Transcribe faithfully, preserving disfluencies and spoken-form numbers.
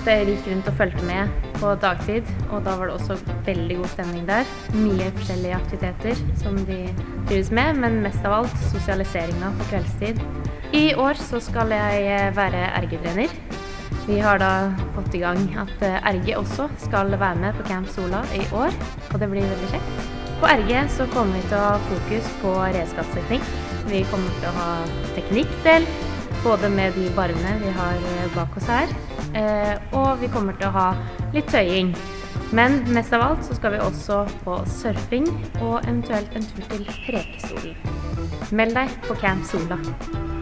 Dere gikk rundt og følte med på dagtid, og da var det også veldig god stemning der. Mye forskjellige aktiviteter som de trives med, men mest av alt sosialiseringen på kveldstid. I år så skal jeg være R G-trener. Vi har da fått i gang at R G også skal være med på Camp Sola i år, og det blir veldig kjekt. På R G så kommer vi til å ha fokus på redskapsteknikk. Vi kommer til å ha teknikkdel, både med de barvene vi har bak oss her, og vi kommer til å ha litt tøying. Men mest av alt så skal vi også på surfing og eventuelt en tur til Prekestolen. Meld deg på Camp Sola!